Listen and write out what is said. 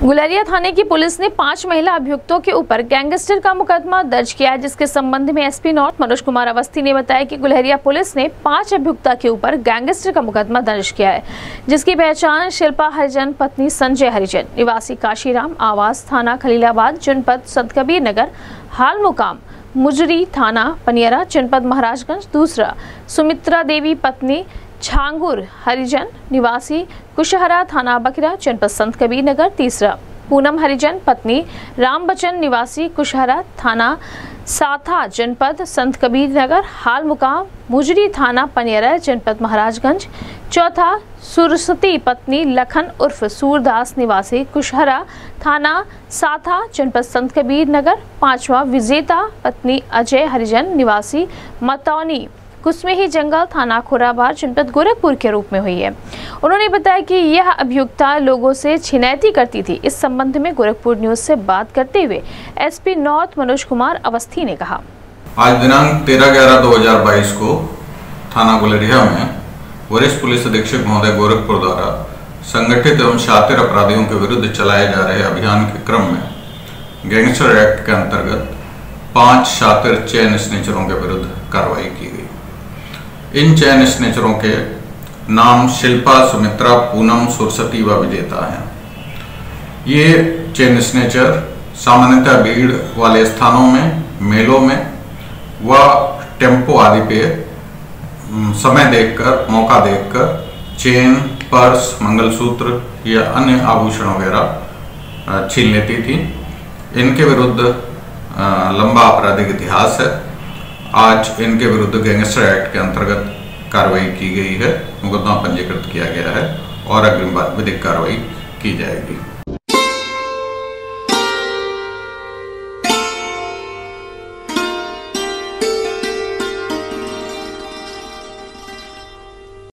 गुलेरिया थाने की पुलिस ने 5 महिला अभियुक्तों के ऊपर गैंगस्टर का मुकदमा दर्ज किया है, जिसके संबंध में एसपी नॉर्थ मनोज कुमार अवस्थी ने बताया कि गुलेरिया पुलिस ने 5 अभियुक्ता के ऊपर गैंगस्टर का मुकदमा दर्ज किया है, जिसकी पहचान शिल्पा हरिजन पत्नी संजय हरिजन निवासी काशीराम, आवास थाना खलीलाबाद, जनपद संतकबीर नगर, हाल मुकाम मुजरी थाना पनियरा, जनपद महाराजगंज। दूसरा, सुमित्रा देवी पत्नी छांगुर हरिजन निवासी कुशहरा थाना बकरा, जनपद संतकबीर नगर। तीसरा, पूनम हरिजन पत्नी राम बच्चन निवासी कुशहरा थाना साथा, जनपद संतकबीर नगर, हाल मुकाम मुजरी थाना पनियरा, जनपद महाराजगंज। चौथा, सुरसती पत्नी लखन उर्फ सूरदास निवासी कुशहरा थाना साथा, जनपद संतकबीर नगर। पांचवा, विजेता पत्नी अजय हरिजन निवासी मतौनी कुसमेही जंगल थाना खुराबार, जनपद गोरखपुर के रूप में हुई है। उन्होंने बताया कि यह अभियुक्ता लोगों से छिनैती करती थी। इस संबंध में गोरखपुर न्यूज से बात करते हुए एसपी नॉर्थ मनोज कुमार अवस्थी ने कहा, आज दिनांक 13/11/2022 को थाना गुलेरिया में वरिष्ठ पुलिस अधीक्षक महोदय गोरखपुर द्वारा संगठित एवं शातिर अपराधियों के विरुद्ध चलाए जा रहे अभियान के क्रम में गैंगस्टर एक्ट के अंतर्गत 5 शातिर चेन स्नेचरों के विरुद्ध कार्रवाई की गई। इन चैन स्नेचरों के नाम शिल्पा, सुमित्रा, पूनम, सुरसती व विजेता हैं। ये चेन स्नेचर सामान्यतः भीड़ वाले स्थानों में, मेलों में व टेम्पो आदि पे समय देखकर, मौका देखकर चेन, पर्स, मंगलसूत्र या अन्य आभूषण वगैरह छीन लेती थी। इनके विरुद्ध लंबा आपराधिक इतिहास है। आज इनके विरुद्ध गैंगस्टर एक्ट के अंतर्गत कार्रवाई की गई है, मुकदमा पंजीकृत किया गया है और अग्रिम विधिक कार्रवाई की जाएगी।